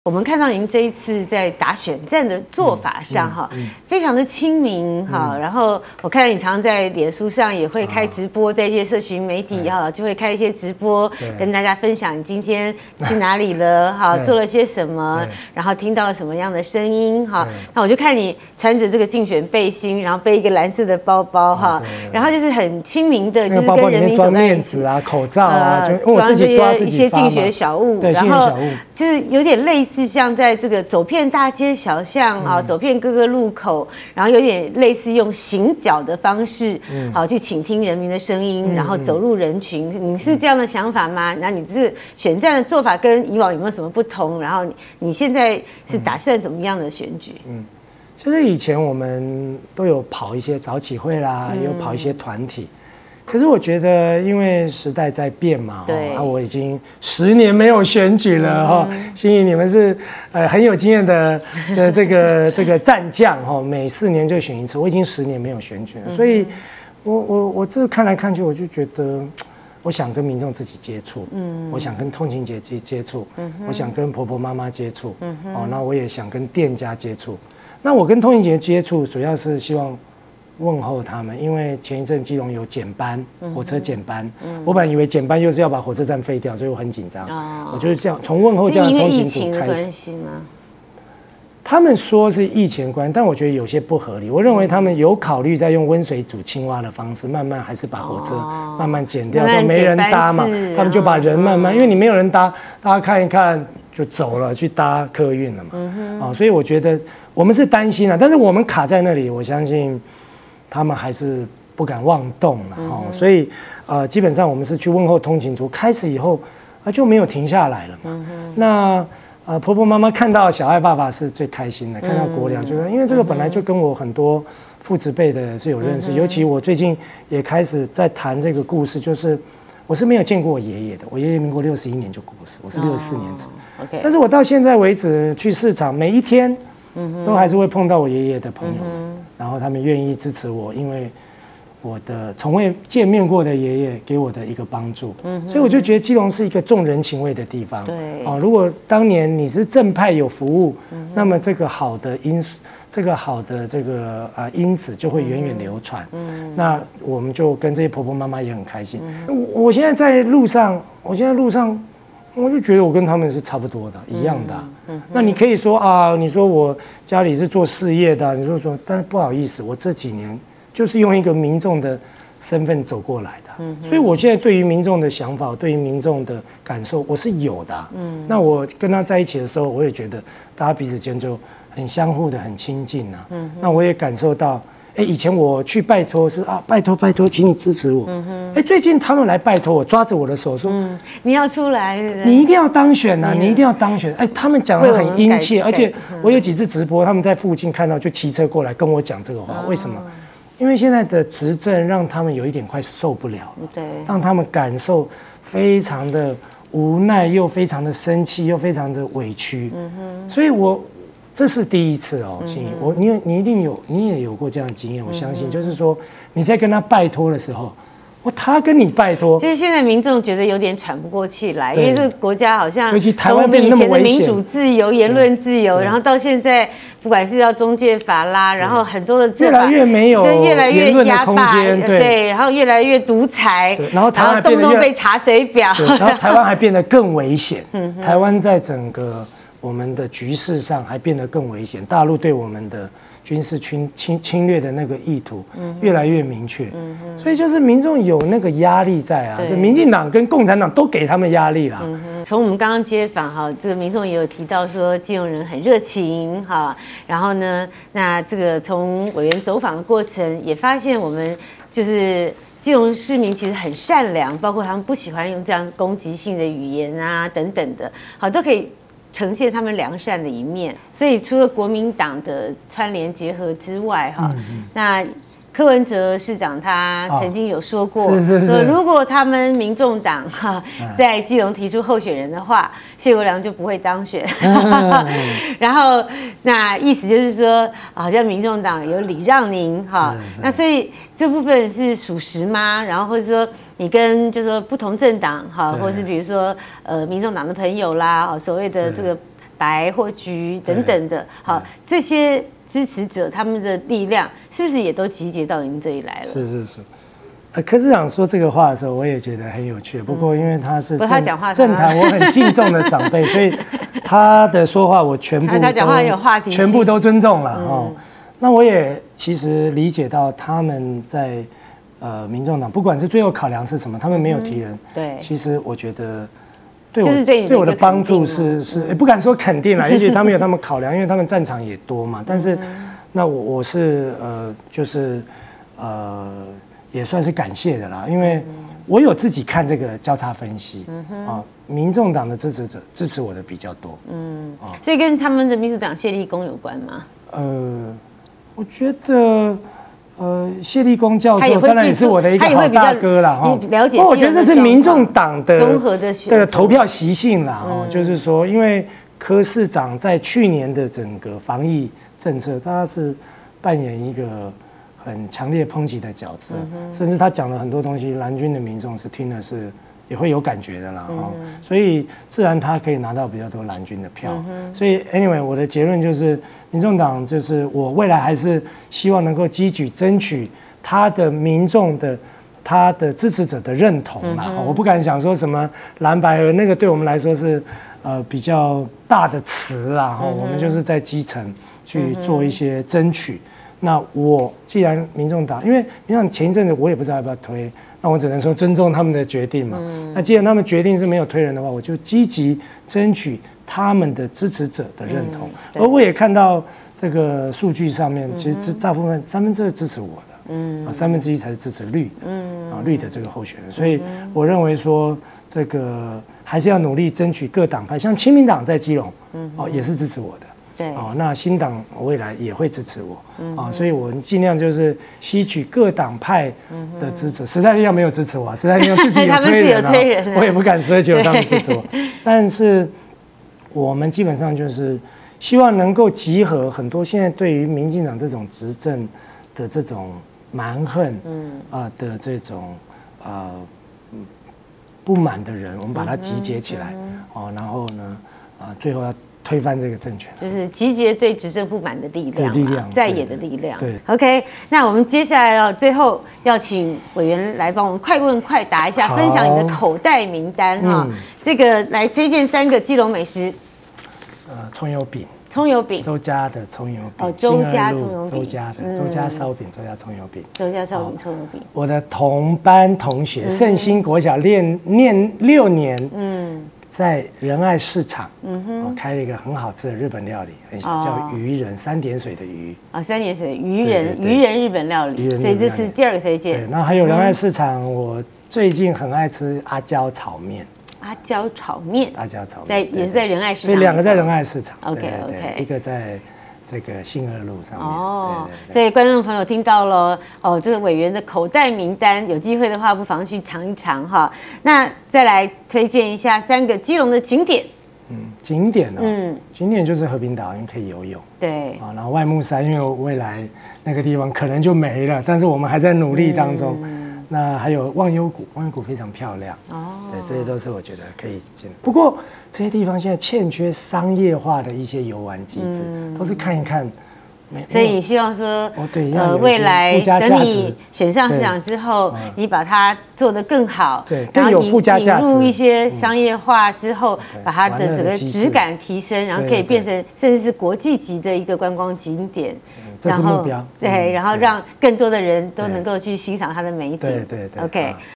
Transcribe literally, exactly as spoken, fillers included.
我们看到您这一次在打选战的做法上哈、嗯嗯嗯，非常的亲民哈、嗯，然后我看到你常常在脸书上也会开直播，在一些社群媒体哈，就会开一些直播，跟大家分享你今天去哪里了哈，做了些什么，然后听到了什么样的声音哈。那我就看你穿着这个竞选背心，然后背一个蓝色的包包哈，然后就是很亲民的，就是跟人民走在一起啊，口罩啊，就装这些一些竞选小物，然后就是有点类似。是像在这个走遍大街小巷啊，走遍各个路口，然后有点类似用行脚的方式，好去倾听人民的声音，然后走入人群。你是这样的想法吗？那你这选战的做法跟以往有没有什么不同？然后你现在是打算怎么样的选举？嗯， 其实以前我们都有跑一些早起会啦，也有跑一些团体。可是我觉得，因为时代在变嘛，对，啊，我已经十年没有选举了哈。心怡，你们是呃很有经验的的这个这个战将哈，每四年就选一次，我已经十年没有选举了，所以我我我这看来看去，我就觉得，我想跟民众自己接触，嗯，我想跟通勤姐接接触，嗯，我想跟婆婆妈妈接触，嗯，哦，那我也想跟店家接触。那我跟通勤姐接触，主要是希望问候他们，因为前一阵基隆有减班，火车减班，嗯、我本来以为减班又是要把火车站废掉，所以我很紧张。哦、我就是这样，从问候这样的通勤组开始。他们说是疫情关系，但我觉得有些不合理。我认为他们有考虑在用温水煮青蛙的方式，慢慢还是把火车慢慢减掉，都没人搭嘛，他们就把人慢慢，因为你没有人搭，大家看一看就走了，去搭客运了嘛。啊、哦，所以我觉得我们是担心啊，但是我们卡在那里，我相信。他们还是不敢妄动了哈、嗯，所以呃，基本上我们是去问候通勤族，开始以后啊就没有停下来了嘛。嗯、那呃，婆婆妈妈看到小爱爸爸是最开心的，看到国良就是因为这个本来就跟我很多父子辈的是有认识，嗯、尤其我最近也开始在谈这个故事，就是我是没有见过我爷爷的，我爷爷民国六十一年就过世，我是六十四年子，哦 okay、但是我到现在为止去市场每一天。都还是会碰到我爷爷的朋友们，嗯、然后他们愿意支持我，因为我的从未见面过的爷爷给我的一个帮助，嗯、所以我就觉得基隆是一个重人情味的地方。对，哦，如果当年你是正派有服务，嗯、那么这个好的因素，这个好的这个呃因子就会源远流传。嗯，那我们就跟这些婆婆妈妈也很开心。嗯、我现在在路上，我现在路上。我就觉得我跟他们是差不多的，一样的、啊。嗯嗯、那你可以说啊，你说我家里是做事业的、啊，你说说，但是不好意思，我这几年就是用一个民众的身份走过来的。嗯、所以我现在对于民众的想法，对于民众的感受，我是有的、啊。嗯，那我跟他在一起的时候，我也觉得大家彼此间就很相互的、很亲近啊。嗯，那我也感受到。哎，以前我去拜托是啊，拜托拜托，请你支持我。嗯哼。哎，最近他们来拜托我，抓着我的手说：“嗯， 你要出来， 你一定要当选呐、啊，你一定要当选。”哎，他们讲得很殷切，而且我有几次直播，他们在附近看到就骑车过来跟我讲这个话。为什么？因为现在的执政让他们有一点快受不了了，对，让他们感受非常的无奈，又非常的生气，又非常的委屈。嗯哼。所以我。这是第一次哦，心怡，我你你一定有，你也有过这样的经验，我相信，就是说你在跟他拜托的时候，我他跟你拜托， 其实现在民众觉得有点喘不过气来，因为这个国家好像尤其台湾变那么危险， 从以前的民主自由、言论自由，然后到现在，不管是要中介法啦，然后很多的越来越没有越来越压霸， 对对，然后越来越独裁， 然后台湾动不动被查水表， 然后台湾还变得更危险，台湾在整个。我们的局势上还变得更危险，大陆对我们的军事侵侵侵略的那个意图越来越明确，嗯、所以就是民众有那个压力在啊，这民进党跟共产党都给他们压力啦。 嗯、从我们刚刚接访哈，这个民众也有提到说基隆人很热情哈，然后呢，那这个从委员走访的过程也发现我们就是基隆市民其实很善良，包括他们不喜欢用这样攻击性的语言啊等等的，好都可以。呈现他们良善的一面，所以除了国民党的串联结合之外，哈、嗯嗯，那柯文哲市长他曾经有说过，哦、是是是说如果他们民众党哈在基隆提出候选人的话，谢国良就不会当选。嗯、然后那意思就是说，好像民众党有礼让您哈，那所以这部分是属实吗？然后或者说。你跟就是说不同政党哈，或者是比如说呃民众党的朋友啦，所谓的这个白或橘等等的，好，这些支持者他们的力量是不是也都集结到你们这里来了？ 是是是。呃，柯市长说这个话的时候，我也觉得很有趣。不过因为他是政政坛我很敬重的长辈，所以他的说话我全部他讲话有话题， 全部都尊重了哦。那我也其实理解到他们在呃民众党，不管是最后考量是什么，他们没有提人。对，其实我觉得对我对我的帮助是是也不敢说肯定啦，也许他们有他们考量，因为他们战场也多嘛。但是那我我是呃就是呃。也算是感谢的啦，因为我有自己看这个交叉分析，嗯啊，民众党的支持者支持我的比较多，嗯， 啊，所以跟他们的秘书长谢立功有关吗？ 呃，我觉得，呃，谢立功教授当然也是我的一个好大哥啦，哈， 了解。 不过我觉得这是民众党的综合的的投票习性啦，哦，就是说，因为柯市长在去年的整个防疫政策，他是扮演一个很强烈抨击的角色，嗯、甚至他讲了很多东西，蓝军的民众是听的是也会有感觉的啦，嗯、所以自然他可以拿到比较多蓝军的票。嗯、所以 anyway 我的结论就是，民众党就是我未来还是希望能够积极争取他的民众的他的支持者的认同啦。嗯、我不敢想说什么蓝白合，那个对我们来说是呃比较大的词啦，嗯、我们就是在基层去做一些争取。那我既然民众党，因为民众党前一阵子我也不知道要不要推，那我只能说尊重他们的决定嘛。嗯、那既然他们决定是没有推人的话，我就积极争取他们的支持者的认同。嗯、而我也看到这个数据上面，其实大部分三分之二支持我的，嗯，啊，三分之一才是支持绿，嗯，啊绿的这个候选人。所以我认为说，这个还是要努力争取各党派，像亲民党在基隆，嗯，哦也是支持我的。对，哦，那新党未来也会支持我，嗯、啊，所以我尽量就是吸取各党派的支持。时代力量没有支持我，时代力量自己有推人啊，人我也不敢奢求他们支持我。但是我们基本上就是希望能够集合很多现在对于民进党这种执政的这种蛮横，嗯啊的这种呃不满的人，我们把它集结起来，哦，然后呢，啊，最后要推翻这个政权，就是集结对执政不满的力量，力量在野的力量。 对 ，OK， 那我们接下来要最后要请委员来帮我们快问快答一下，分享你的口袋名单哈。嗯、这个来推荐三个基隆美食。 呃，葱油饼。 葱油饼。 周家的葱油饼。 哦，周家葱油饼。 周家的周家烧饼，周家葱油饼。 周家烧饼，葱油饼。 我的同班同学，圣心国小念念六年。嗯。在仁爱市场，嗯哼，开了一个很好吃的日本料理，叫鱼人，三点水的鱼啊，三点水鱼人，鱼人日本料理，所以这是第二个推荐。 对，那还有仁爱市场，我最近很爱吃阿胶炒面。 阿胶炒面， 阿胶炒面， 在也是在仁爱市场， 所以两个在仁爱市场。 OK OK， 一个在这个信二路上面。 哦，所以观众朋友听到了哦，这个委员的口袋名单，有机会的话不妨去尝一尝哈。那再来推荐一下三个基隆的景点。 嗯，景点哦，嗯，景点就是和平岛，因为可以游泳。 对。 啊，然后外木山，因为未来那个地方可能就没了，但是我们还在努力当中。嗯那还有忘忧谷，忘忧谷非常漂亮哦，对，这些都是我觉得可以见。不过这些地方现在欠缺商业化的一些游玩机制，嗯、都是看一看。 所以你希望说， 哦对， 呃，未来等你选上市长之后，你把它做得更好， 对，更有附加价值， 引入一些商业化之后，把它的整个质感提升，然后可以变成甚至是国际级的一个观光景点。 这是目标， 对，然后让更多的人都能够去欣赏它的美景。 对对对 ，OK。